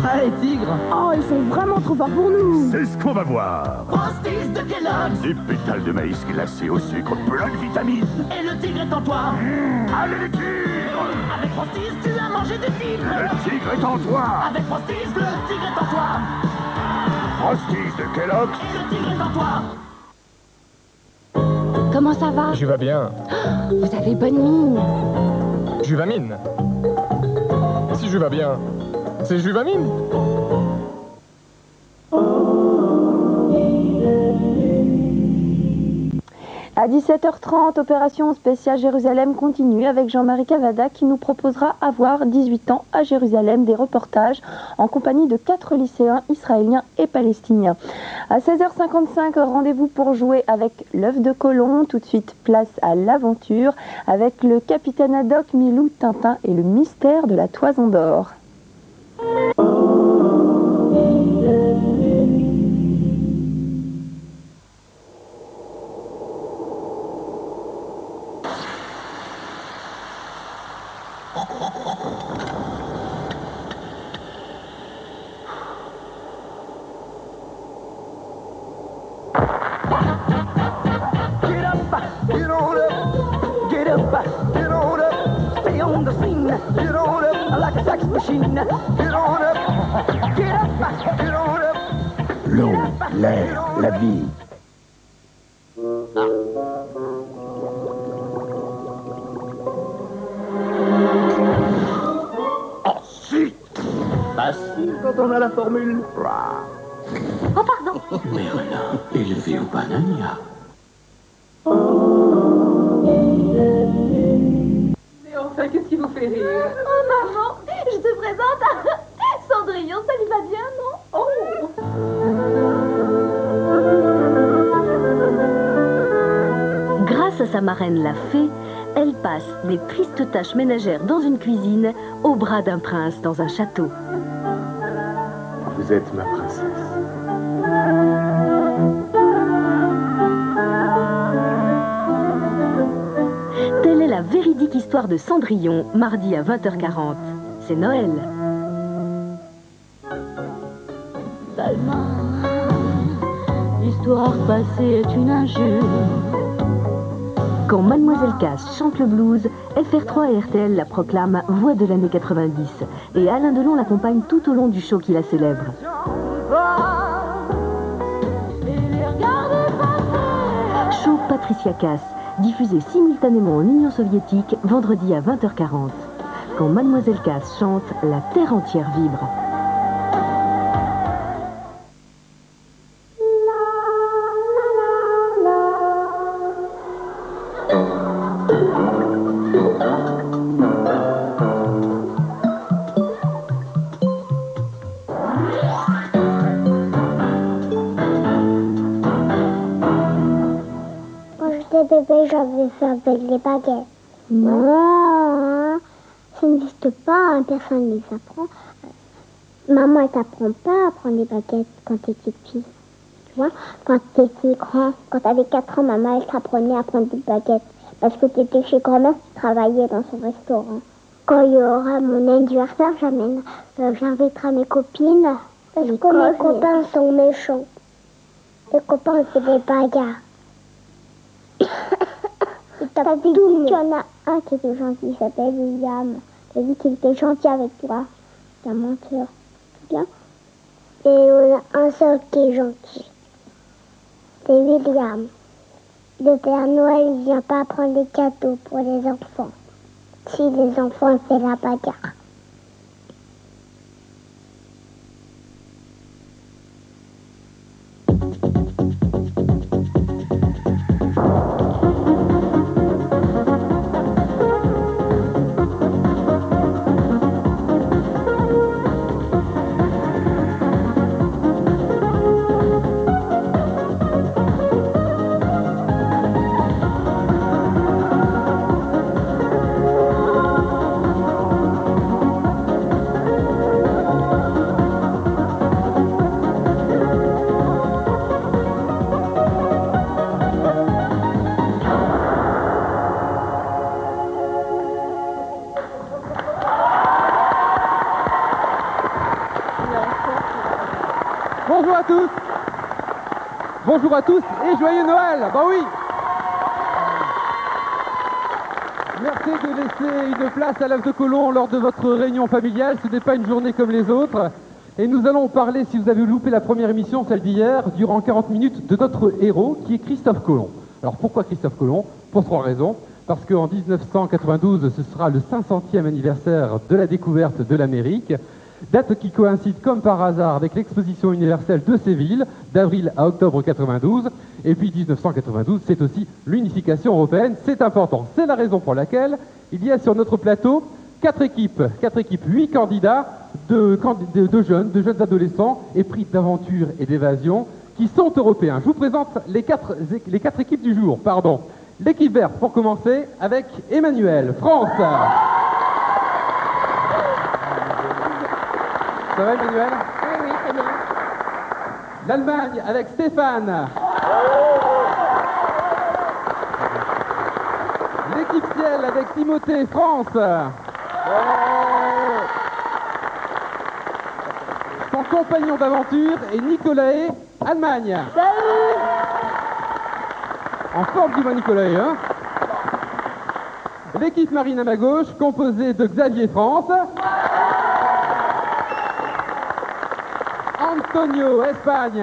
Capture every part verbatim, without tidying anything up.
Allez, tigre. Oh, ils sont vraiment trop forts pour nous. C'est ce qu'on va voir. Frosties de Kellogg's. Des pétales de maïs glacés au sucre, plein de vitamines. Et le tigre est en toi. Mmh, allez les tigres. Avec Frosties, tu as mangé des tigres. Le tigre est en toi. Avec Frosties, le tigre est en toi. Frosties de Kellogg's. Et le tigre est en toi. Comment ça va? Je vais bien. Vous avez bonne mine. Juvamine. Si je vais bien, c'est Juvamine. À dix-sept heures trente, Opération spéciale Jérusalem continue avec Jean-Marie Cavada qui nous proposera avoir dix-huit ans à Jérusalem des reportages en compagnie de quatre lycéens israéliens et palestiniens. À seize heures cinquante-cinq, rendez-vous pour jouer avec l'œuf de Colomb. Tout de suite, place à l'aventure avec le capitaine Haddock, Milou, Tintin et le mystère de la Toison d'Or. L'eau, l'air, la vie. Ensuite, facile quand on a la formule. Oh, pardon. Mais voilà, élevé au banania. Mais enfin, qu'est-ce qui vous fait rire? Oh, maman, je te présente à Cendrillon, ça lui va bien, non? Oh. Grâce à sa marraine la fée, elle passe les tristes tâches ménagères dans une cuisine au bras d'un prince dans un château. Vous êtes ma princesse. Telle est la véridique histoire de Cendrillon, mardi à vingt heures quarante. C'est Noël. Salma, l'histoire passée est une injure. Quand Mademoiselle Cass chante le blues, F R trois et R T L la proclament voix de l'année quatre-vingt-dix. Et Alain Delon l'accompagne tout au long du show qui la célèbre. Show Patricia Cass, diffusé simultanément en Union soviétique, vendredi à vingt heures quarante. Quand Mademoiselle Cass chante, la terre entière vibre. Bébé, j'avais fait avec les baguettes. Non, ça n'existe pas, hein, personne ne les apprend. Maman, elle t'apprend pas à prendre des baguettes quand tu étais petit. Tu vois, quand tu étais grand, quand tu avais quatre ans, maman, elle t'apprenait à prendre des baguettes. Parce que tu étais chez grand-mère, tu travaillais dans son restaurant. Quand il y aura mon anniversaire, j'amène, euh, j'inviterai mes copines. Parce que mes copains sont méchants. Les copains, c'est des bagarres. T'as dit qu'il y en a un qui était gentil, il s'appelle William. T'as dit qu'il était gentil avec toi. C'est un menteur. Bien. Et on a un seul qui est gentil. C'est William. Le Père Noël, il vient pas prendre des cadeaux pour les enfants. Si les enfants font la bagarre. Bonjour à tous. Bonjour à tous et joyeux Noël. Bah oui. Merci de laisser une place à l'œuf de Colomb lors de votre réunion familiale. Ce n'est pas une journée comme les autres. Et nous allons parler, si vous avez loupé la première émission, celle d'hier, durant quarante minutes, de notre héros, qui est Christophe Colomb. Alors pourquoi Christophe Colomb? Pour trois raisons. Parce qu'en mille neuf cent quatre-vingt-douze, ce sera le cinq centième anniversaire de la découverte de l'Amérique. Date qui coïncide comme par hasard avec l'exposition universelle de Séville, d'avril à octobre quatre-vingt-douze. Et puis mille neuf cent quatre-vingt-douze, c'est aussi l'unification européenne, c'est important. C'est la raison pour laquelle il y a sur notre plateau quatre équipes, quatre équipes, huit candidats de, de, de jeunes, de jeunes adolescents épris d'aventure et d'évasion qui sont européens. Je vous présente les quatre, les quatre équipes du jour, pardon. L'équipe verte, pour commencer, avec Emmanuel, France. Ça va, Emmanuel? Oui, oui, très bien. L'Allemagne avec Stéphane. L'équipe ciel avec Timothée, France. Son compagnon d'aventure est Nicolae, Allemagne. Salut. En forme du Nicolae, hein. L'équipe marine à ma gauche, composée de Xavier, France. Antonio, Espagne.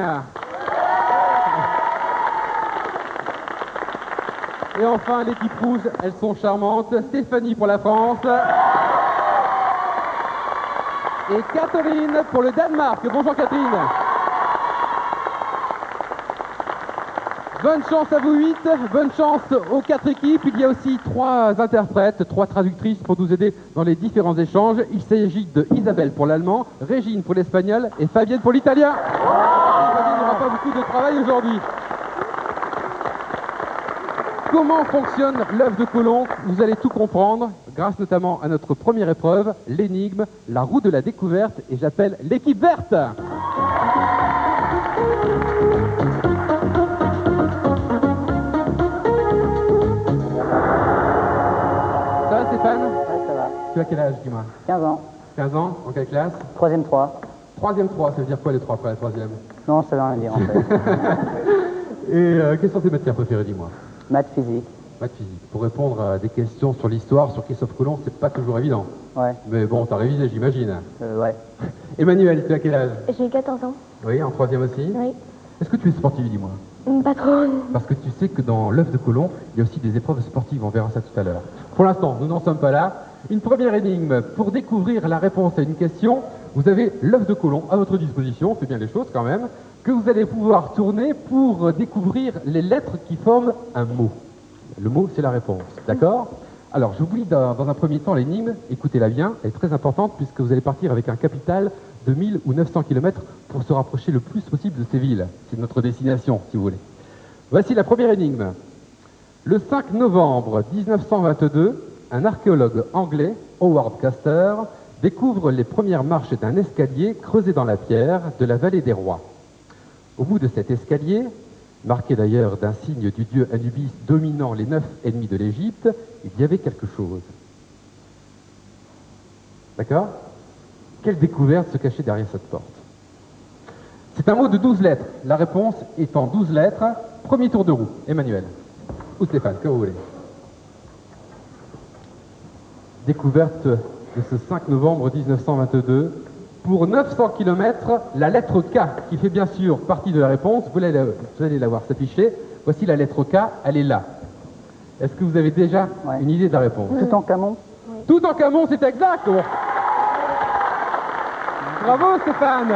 Et enfin, l'équipe rouge, elles sont charmantes. Stéphanie pour la France. Et Catherine pour le Danemark. Bonjour Catherine. Bonne chance à vous huit, bonne chance aux quatre équipes. Il y a aussi trois interprètes, trois traductrices pour nous aider dans les différents échanges. Il s'agit de Isabelle pour l'allemand, Régine pour l'espagnol et Fabienne pour l'italien. Fabienne n'aura pas beaucoup de travail aujourd'hui. Comment fonctionne l'œuf de Colomb? Vous allez tout comprendre, grâce notamment à notre première épreuve, l'énigme, la roue de la découverte, et j'appelle l'équipe verte. Ça va Stéphane? Ouais, ça va. Tu as quel âge, dis-moi? quinze ans. quinze ans, en quelle classe? Troisième trois. Troisième trois, ça veut dire quoi les trois après la troisième? Non, ça veut rien dire en fait. Et euh, quelles sont tes matières préférées, dis-moi? Maths, physique. Maths, physique. Pour répondre à des questions sur l'histoire, sur Christophe Colomb, c'est pas toujours évident. Ouais. Mais bon, t'as révisé, j'imagine. Euh, ouais. Emmanuel, tu as quel âge? J'ai quatorze ans. Oui, en troisième aussi? Oui. Est-ce que tu es sportif, dis-moi? Pas trop. Parce que tu sais que dans l'œuf de Colomb, il y a aussi des épreuves sportives, on verra ça tout à l'heure. Pour l'instant, nous n'en sommes pas là. Une première énigme. Pour découvrir la réponse à une question, vous avez l'œuf de Colomb à votre disposition, c'est bien les choses quand même, que vous allez pouvoir tourner pour découvrir les lettres qui forment un mot. Le mot, c'est la réponse, d'accord? Alors, je vous lis dans, dans un premier temps l'énigme, écoutez-la bien, elle est très importante puisque vous allez partir avec un capital de mille ou neuf cents kilomètres pour se rapprocher le plus possible de ces villes. C'est notre destination, si vous voulez. Voici la première énigme. Le cinq novembre mille neuf cent vingt-deux, un archéologue anglais, Howard Caster, découvre les premières marches d'un escalier creusé dans la pierre de la vallée des rois. Au bout de cet escalier, marqué d'ailleurs d'un signe du dieu Anubis dominant les neuf ennemis de l'Égypte, il y avait quelque chose. D'accord? Quelle découverte se cachait derrière cette porte? C'est un mot de douze lettres. La réponse est en douze lettres. Premier tour de roue. Emmanuel. Ou Stéphane, que vous voulez. Découverte de ce cinq novembre mille neuf cent vingt-deux. Pour neuf cents kilomètres, la lettre K, qui fait bien sûr partie de la réponse, vous allez la, vous allez la voir s'afficher. Voici la lettre K, elle est là. Est-ce que vous avez déjà ouais. une idée de la réponse? Tout en Camon. Oui. Tout en Camon, c'est exact. Oh. Bravo Stéphane.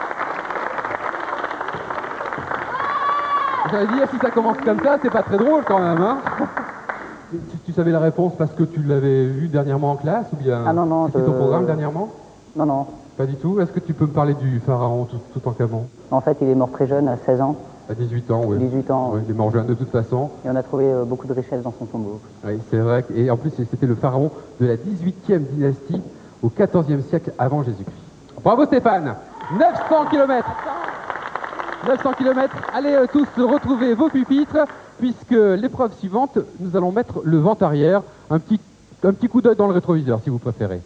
J'allais dire, si ça commence comme ça, c'est pas très drôle quand même, hein. tu, tu savais la réponse parce que tu l'avais vue dernièrement en classe ou bien ah non, non, c'était je... ton programme dernièrement? Non, non. Pas du tout. Est-ce que tu peux me parler du pharaon tout, tout en Camon? En fait, il est mort très jeune, à seize ans. À dix-huit ans, oui. dix-huit ans. Oui, il est mort jeune de toute façon. Et on a trouvé euh, beaucoup de richesses dans son tombeau. Oui, c'est vrai. Et en plus, c'était le pharaon de la dix-huitième dynastie au quatorzième siècle avant Jésus-Christ. Bravo Stéphane. neuf cents kilomètres. neuf cents kilomètres. Allez euh, tous retrouver vos pupitres, puisque l'épreuve suivante, nous allons mettre le vent arrière. Un petit, un petit coup d'œil dans le rétroviseur, si vous préférez.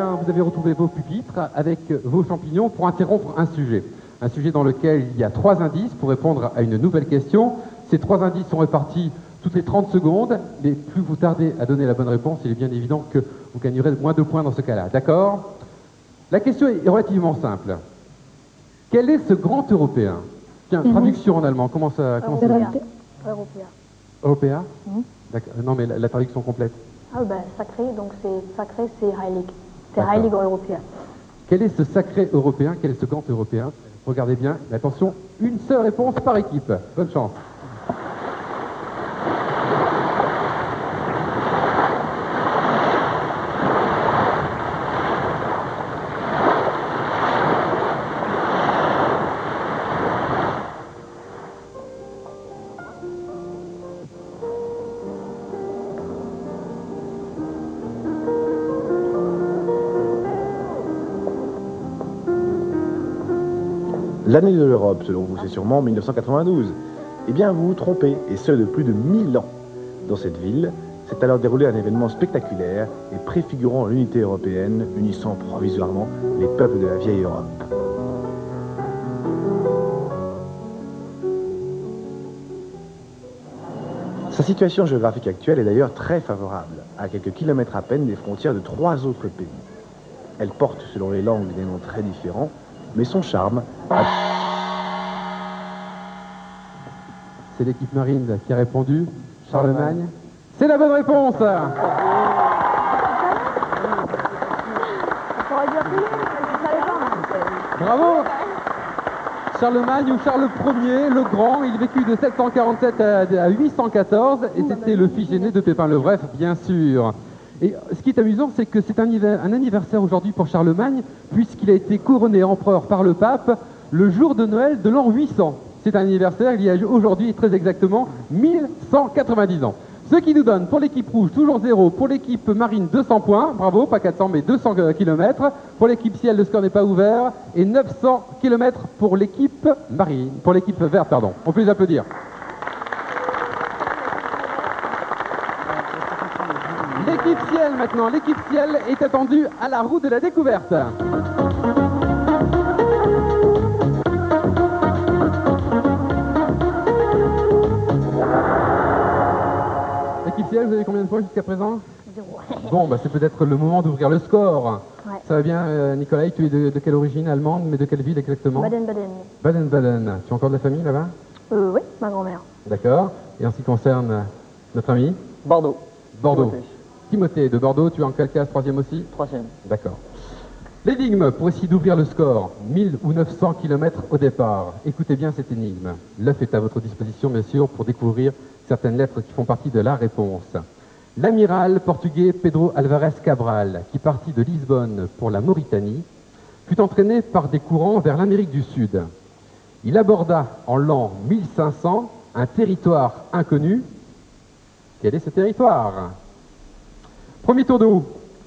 bien, vous avez retrouvé vos pupitres avec vos champignons pour interrompre un sujet. Un sujet dans lequel il y a trois indices pour répondre à une nouvelle question. Ces trois indices sont répartis toutes les trente secondes, mais plus vous tardez à donner la bonne réponse, il est bien évident que vous gagnerez moins de points dans ce cas-là. D'accord? La question est relativement simple. Quel est ce grand Européen? Tiens, Mhm. traduction en allemand, comment ça... Comment ça... Européen. Européen. Européen? Mhm. D'accord. Non, mais la, la traduction complète. Ah ben sacré, donc c'est sacré, c'est heilig. C'est D'accord. heilig européen. Quel est ce sacré Européen? Quel est ce grand Européen? Regardez bien, mais attention, une seule réponse par équipe. Bonne chance. L'année de l'Europe, selon vous, c'est sûrement mille neuf cent quatre-vingt-douze. Eh bien, vous vous trompez, et ce de plus de mille ans. Dans cette ville, s'est alors déroulé un événement spectaculaire et préfigurant l'unité européenne, unissant provisoirement les peuples de la vieille Europe. Sa situation géographique actuelle est d'ailleurs très favorable, à quelques kilomètres à peine des frontières de trois autres pays. Elle porte, selon les langues, des noms très différents, mais son charme a... C'est l'équipe marine qui a répondu. Charlemagne. C'est la bonne réponse. Bravo. Charlemagne ou Charles Ier, le Grand, il vécut de sept cent quarante-sept à huit cent quatorze et c'était le fils aîné de Pépin le Bref, bien sûr. Et ce qui est amusant, c'est que c'est un, un anniversaire aujourd'hui pour Charlemagne, puisqu'il a été couronné empereur par le pape le jour de Noël de l'an huit cents. C'est un anniversaire, il y a aujourd'hui très exactement mille cent quatre-vingt-dix ans. Ce qui nous donne pour l'équipe rouge toujours zéro, pour l'équipe marine deux cents points, bravo, pas quatre cents mais deux cents kilomètres, pour l'équipe ciel le score n'est pas ouvert, et neuf cents kilomètres pour l'équipe marine, pour l'équipe verte, pardon. On peut les applaudir. L'équipe ciel maintenant, l'équipe ciel est attendue à la roue de la découverte. L'équipe ciel, vous avez combien de points jusqu'à présent? Zéro. Bon, bah, c'est peut-être le moment d'ouvrir le score. Ouais. Ça va bien, euh, Nicolas, tu es de, de quelle origine allemande, mais de quelle ville exactement? Baden-Baden. Baden-Baden. Tu as encore de la famille là-bas? Euh, oui, ma grand-mère. D'accord. Et en ce qui concerne notre ami? Bordeaux. Bordeaux. Timothée. Timothée de Bordeaux, tu es en quelle classe? Troisième aussi? Troisième. D'accord. L'énigme, pour essayer d'ouvrir le score, mille ou neuf cents kilomètres au départ. Écoutez bien cette énigme. L'œuf est à votre disposition, bien sûr, pour découvrir certaines lettres qui font partie de la réponse. L'amiral portugais Pedro Álvares Cabral, qui partit de Lisbonne pour la Mauritanie, fut entraîné par des courants vers l'Amérique du Sud. Il aborda en l'an mille cinq cents un territoire inconnu. Quel est ce territoire? Premier tour de roue.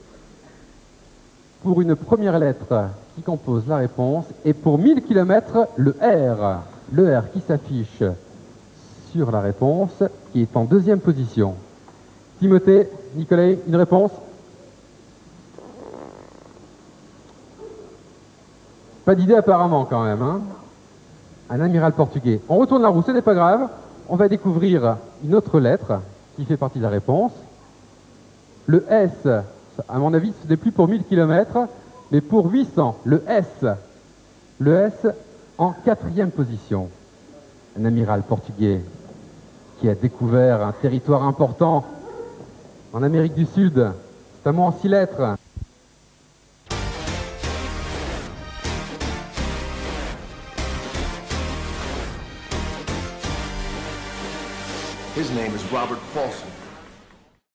Pour une première lettre qui compose la réponse, et pour mille kilomètres, le R. Le R qui s'affiche sur la réponse, qui est en deuxième position. Timothée, Nicolas, une réponse? Pas d'idée apparemment quand même, hein? Un amiral portugais. On retourne la roue, ce n'est pas grave. On va découvrir une autre lettre qui fait partie de la réponse. Le S, à mon avis, ce n'est plus pour mille kilomètres, mais pour huit cents. Le S. Le S en quatrième position. Un amiral portugais qui a découvert un territoire important en Amérique du Sud. C'est un mot en six lettres. His name is Robert Paulson.